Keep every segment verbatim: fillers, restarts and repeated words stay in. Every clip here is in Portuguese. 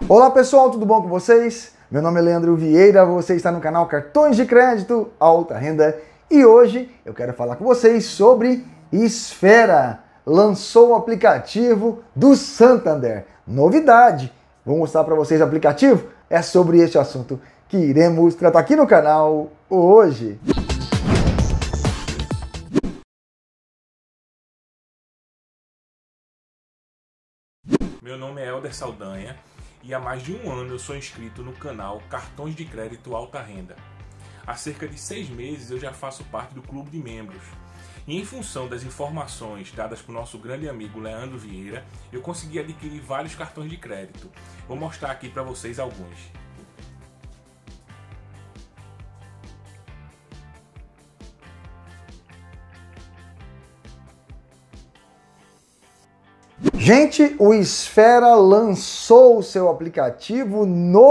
Olá pessoal, tudo bom com vocês? Meu nome é Leandro Vieira, você está no canal Cartões de Crédito Alta Renda e hoje eu quero falar com vocês sobre Esfera. Lançou o aplicativo do Santander. Novidade! Vou mostrar para vocês o aplicativo. É sobre este assunto que iremos tratar aqui no canal hoje. Meu nome é Helder Saldanha e há mais de um ano eu sou inscrito no canal Cartões de Crédito Alta Renda. Há cerca de seis meses eu já faço parte do clube de membros. E em função das informações dadas por nosso grande amigo Leandro Vieira, eu consegui adquirir vários cartões de crédito. Vou mostrar aqui para vocês alguns. Gente, o Esfera lançou o seu aplicativo,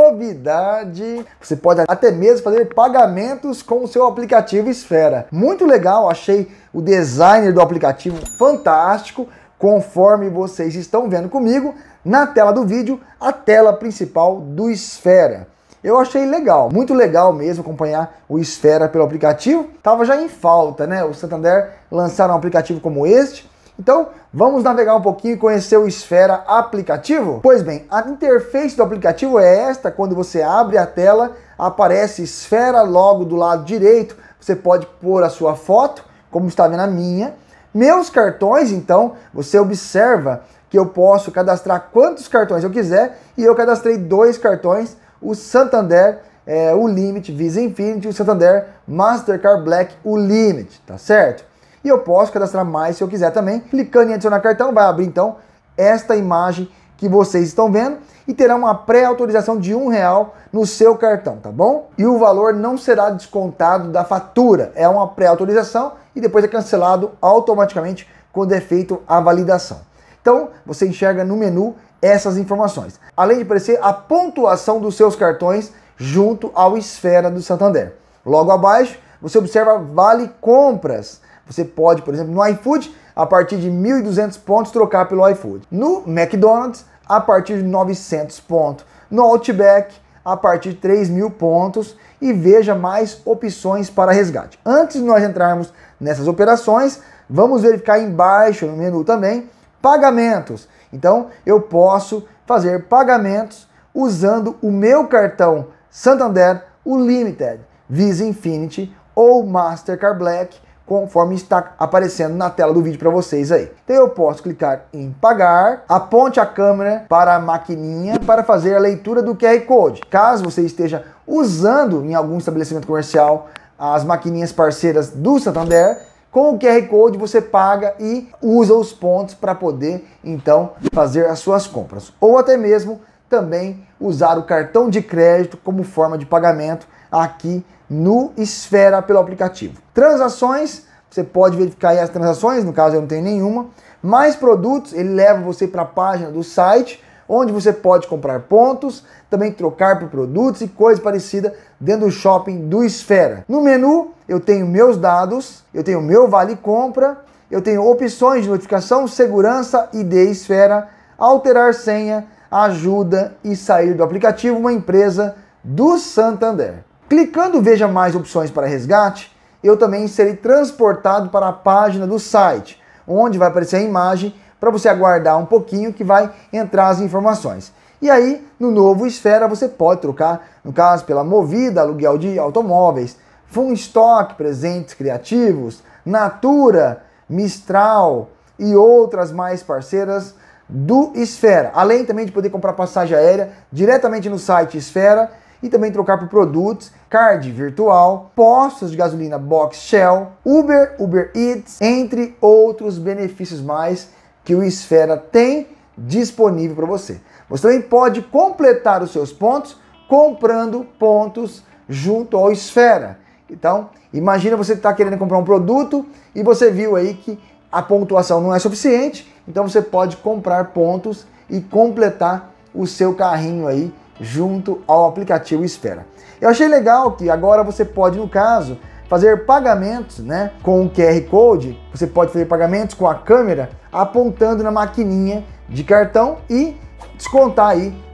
novidade. Você pode até mesmo fazer pagamentos com o seu aplicativo Esfera. Muito legal, achei o design do aplicativo fantástico, conforme vocês estão vendo comigo na tela do vídeo, a tela principal do Esfera. Eu achei legal, muito legal mesmo acompanhar o Esfera pelo aplicativo. Tava já em falta, né? O Santander lançar um aplicativo como este. Então, vamos navegar um pouquinho e conhecer o Esfera aplicativo? Pois bem, a interface do aplicativo é esta. Quando você abre a tela, aparece Esfera logo do lado direito. Você pode pôr a sua foto, como está vendo a minha. Meus cartões, então, você observa que eu posso cadastrar quantos cartões eu quiser. E eu cadastrei dois cartões, o Santander, é, o Limit Visa Infinity e o Santander Mastercard Black, o Limit, tá certo? E eu posso cadastrar mais se eu quiser também. Clicando em adicionar cartão, vai abrir então esta imagem que vocês estão vendo e terá uma pré-autorização de um real no seu cartão, tá bom? E o valor não será descontado da fatura. É uma pré-autorização e depois é cancelado automaticamente quando é feita a validação. Então, você enxerga no menu essas informações. Além de aparecer a pontuação dos seus cartões junto ao Esfera do Santander. Logo abaixo, você observa Vale Compras. Você pode, por exemplo, no iFood, a partir de mil e duzentos pontos, trocar pelo iFood. No McDonald's, a partir de novecentos pontos. No Outback, a partir de três mil pontos. E veja mais opções para resgate. Antes de nós entrarmos nessas operações, vamos verificar embaixo no menu também, pagamentos. Então, eu posso fazer pagamentos usando o meu cartão Santander, o Limited, Visa Infinity ou Mastercard Black, conforme está aparecendo na tela do vídeo para vocês aí. Então eu posso clicar em pagar, aponte a câmera para a maquininha para fazer a leitura do Q R Code. Caso você esteja usando em algum estabelecimento comercial as maquininhas parceiras do Santander, com o Q R Code você paga e usa os pontos para poder então fazer as suas compras. Ou até mesmo também usar o cartão de crédito como forma de pagamento aqui no Esfera pelo aplicativo. Transações, você pode verificar aí as transações, no caso eu não tenho nenhuma. Mais produtos, ele leva você para a página do site, onde você pode comprar pontos, também trocar por produtos e coisa parecida dentro do shopping do Esfera. No menu, eu tenho meus dados, eu tenho meu Vale Compra, eu tenho opções de notificação, segurança, I D Esfera, alterar senha, ajuda e sair do aplicativo, uma empresa do Santander. Clicando Veja Mais opções para resgate, eu também serei transportado para a página do site, onde vai aparecer a imagem para você aguardar um pouquinho que vai entrar as informações. E aí, no novo Esfera, você pode trocar, no caso, pela Movida, aluguel de automóveis, Funstock, presentes criativos, Natura, Mistral e outras mais parceiras do Esfera. Além também de poder comprar passagem aérea diretamente no site Esfera, e também trocar por produtos, card virtual, postos de gasolina Box Shell, Uber, Uber Eats, entre outros benefícios mais que o Esfera tem disponível para você. Você também pode completar os seus pontos comprando pontos junto ao Esfera. Então, imagina você estar querendo comprar um produto e você viu aí que a pontuação não é suficiente, então você pode comprar pontos e completar o seu carrinho aí junto ao aplicativo Esfera. Eu achei legal que agora você pode, no caso, fazer pagamentos, né, com o Q R Code. Você pode fazer pagamentos com a câmera apontando na maquininha de cartão e descontar aí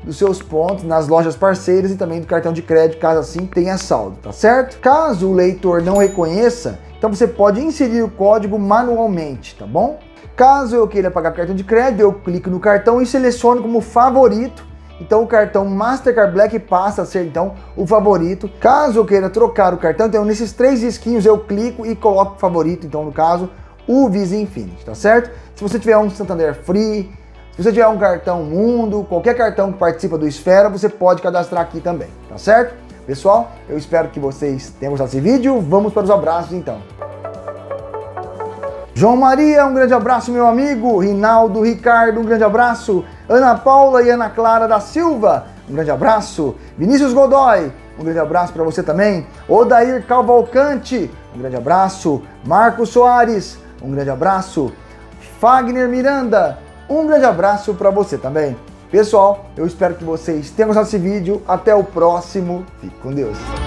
dos seus pontos nas lojas parceiras e também do cartão de crédito, caso assim tenha saldo, tá certo? Caso o leitor não reconheça, então você pode inserir o código manualmente, tá bom? Caso eu queira pagar cartão de crédito, eu clico no cartão e seleciono como favorito. Então o cartão Mastercard Black passa a ser então o favorito. Caso eu queira trocar o cartão, então nesses três risquinhos eu clico e coloco o favorito, então no caso o Visa Infinity, tá certo? Se você tiver um Santander Free, se você tiver um cartão Mundo, qualquer cartão que participa do Esfera, você pode cadastrar aqui também, tá certo? Pessoal, eu espero que vocês tenham gostado desse vídeo. Vamos para os abraços então. João Maria, um grande abraço, meu amigo. Rinaldo, Ricardo, um grande abraço. Ana Paula e Ana Clara da Silva, um grande abraço. Vinícius Godoy, um grande abraço para você também. Odair Cavalcante, um grande abraço. Marcos Soares, um grande abraço. Fagner Miranda, um grande abraço para você também. Pessoal, eu espero que vocês tenham gostado desse vídeo. Até o próximo. Fique com Deus.